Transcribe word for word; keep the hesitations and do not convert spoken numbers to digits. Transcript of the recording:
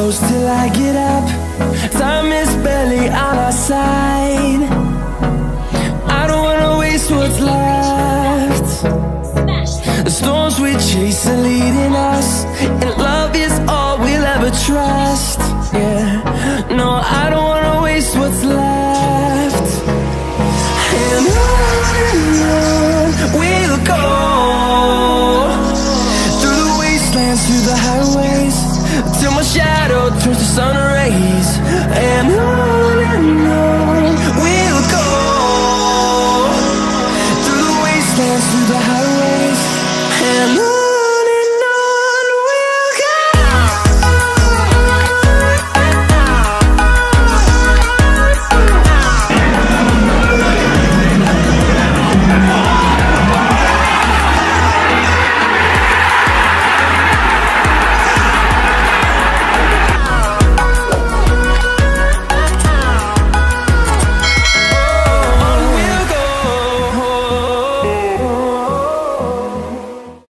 close till I get up. Time is barely on our side. I don't wanna waste what's left. The storms we chase are leading us, and love is all we'll ever trust. Yeah, no, I don't wanna waste what's left. And on and on we'll go, through the wastelands, through the highways, till my shadow turns to sun rays. And on and on we'll go, through the wastelands, through the highways, and on. We'll